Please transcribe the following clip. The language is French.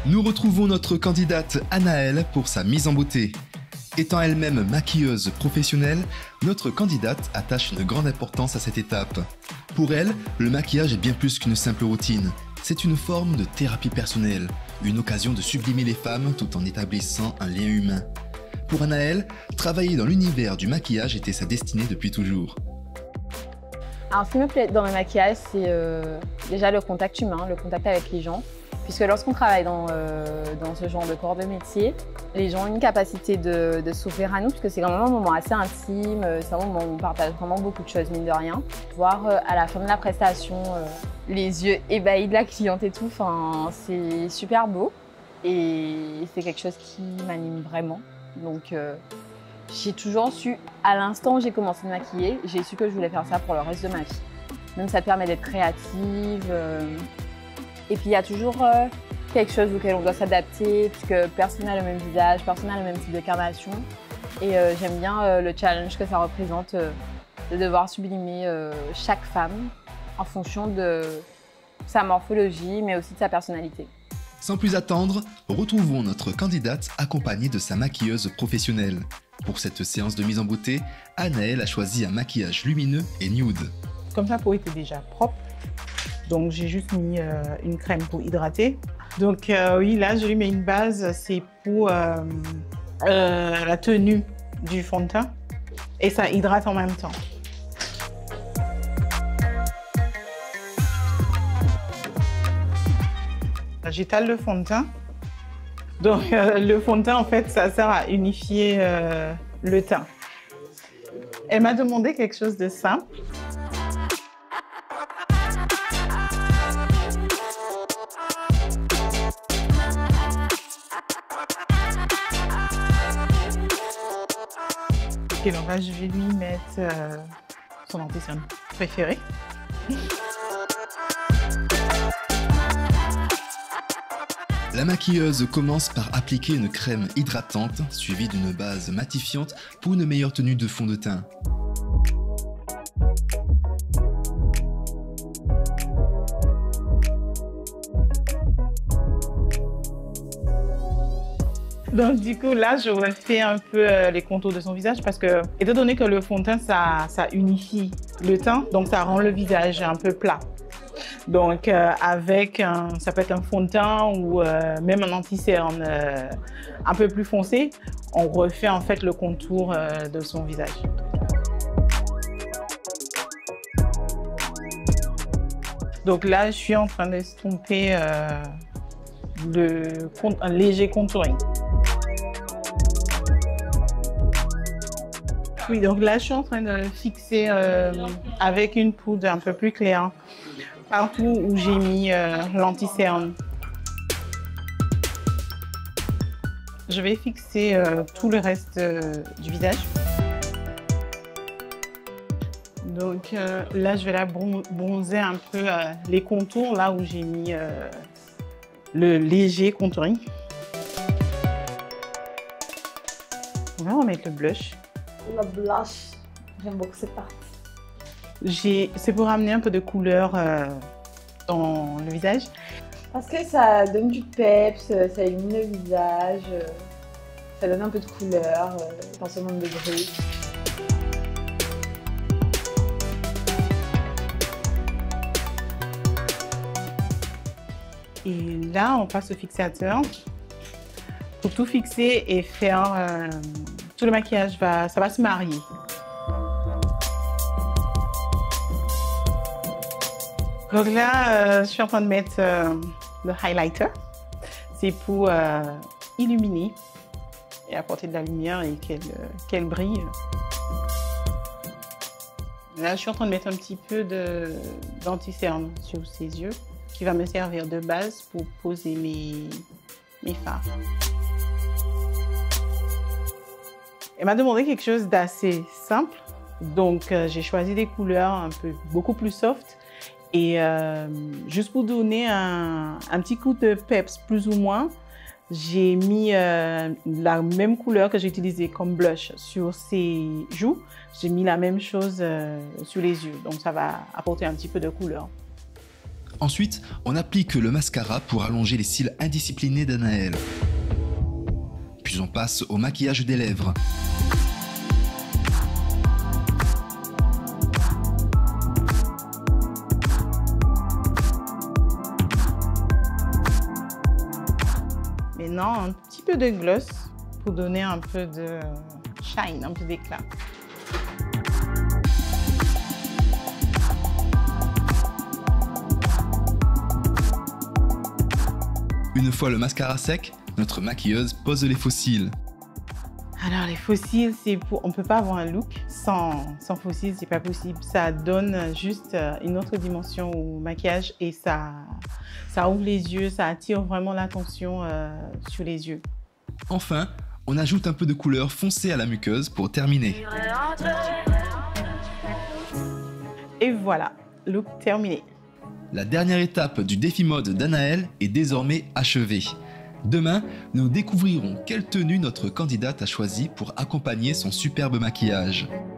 Nous retrouvons notre candidate Anaëlle pour sa mise en beauté. Étant elle-même maquilleuse professionnelle, notre candidate attache une grande importance à cette étape. Pour elle, le maquillage est bien plus qu'une simple routine. C'est une forme de thérapie personnelle, une occasion de sublimer les femmes tout en établissant un lien humain. Pour Anaëlle, travailler dans l'univers du maquillage était sa destinée depuis toujours. Alors, ce qui me plaît dans le maquillage, c'est déjà le contact humain, le contact avec les gens. Puisque lorsqu'on travaille dans ce genre de corps de métier, les gens ont une capacité de s'ouvrir à nous, parce que c'est vraiment un moment assez intime, c'est un moment où on partage vraiment beaucoup de choses, mine de rien. Voir à la fin de la prestation les yeux ébahis de la cliente et tout, c'est super beau. Et c'est quelque chose qui m'anime vraiment. Donc j'ai toujours su, à l'instant où j'ai commencé de maquiller, j'ai su que je voulais faire ça pour le reste de ma vie. Même ça te permet d'être créative. Et puis il y a toujours quelque chose auquel on doit s'adapter, puisque personne n'a le même visage, personne n'a le même type de carnation. Et j'aime bien le challenge que ça représente de devoir sublimer chaque femme en fonction de sa morphologie, mais aussi de sa personnalité. Sans plus attendre, retrouvons notre candidate accompagnée de sa maquilleuse professionnelle. Pour cette séance de mise en beauté, Anaëlle a choisi un maquillage lumineux et nude. Comme ça, pour être déjà propre. Donc j'ai juste mis une crème pour hydrater. Donc oui, là je lui mets une base, c'est pour la tenue du fond de teint. Et ça hydrate en même temps. J'étale le fond de teint. Donc le fond de teint, en fait, ça sert à unifier le teint. Elle m'a demandé quelque chose de simple. Ok, donc là, je vais lui mettre son anti-cerne préféré. La maquilleuse commence par appliquer une crème hydratante, suivie d'une base matifiante pour une meilleure tenue de fond de teint. Donc du coup, là, je refais un peu les contours de son visage parce que, étant donné que le fond de teint, ça unifie le teint, donc ça rend le visage un peu plat. Donc avec, ça peut être un fond de teint ou même un anti-cerne un peu plus foncé, on refait en fait le contour de son visage. Donc là, je suis en train d'estomper un léger contouring. Oui, donc là, je suis en train de fixer avec une poudre un peu plus claire partout où j'ai mis l'anti-cerne. Je vais fixer tout le reste du visage. Donc là, je vais la bronzer un peu les contours, là où j'ai mis le léger contouring. On va remettre le blush. Le blush, j'aime beaucoup cette partie. C'est pour amener un peu de couleur dans le visage. Parce que ça donne du peps, ça illumine le visage, ça donne un peu de couleur dans ce monde de gris. Et là, on passe au fixateur. Pour tout fixer et faire tout le maquillage, ça va se marier. Donc là, je suis en train de mettre le highlighter. C'est pour illuminer et apporter de la lumière et qu'elle brille. Là, je suis en train de mettre un petit peu d'anti-cerne sur ses yeux, qui va me servir de base pour poser mes fards. Elle m'a demandé quelque chose d'assez simple, donc j'ai choisi des couleurs beaucoup plus soft. Et juste pour donner un petit coup de peps, plus ou moins, j'ai mis la même couleur que j'ai utilisée comme blush sur ses joues. J'ai mis la même chose sur les yeux, donc ça va apporter un petit peu de couleur. Ensuite, on applique le mascara pour allonger les cils indisciplinés d'Anaël. Puis on passe au maquillage des lèvres. Maintenant, un petit peu de gloss pour donner un peu de shine, un peu d'éclat. Une fois le mascara sec, notre maquilleuse pose les faux cils. Alors les faux cils, on ne peut pas avoir un look sans faux cils, c'est pas possible. Ça donne juste une autre dimension au maquillage et ça ouvre les yeux, ça attire vraiment l'attention sur les yeux. Enfin, on ajoute un peu de couleur foncée à la muqueuse pour terminer. Et voilà, look terminé. La dernière étape du défi mode d'Anaël est désormais achevée. Demain, nous découvrirons quelle tenue notre candidate a choisie pour accompagner son superbe maquillage.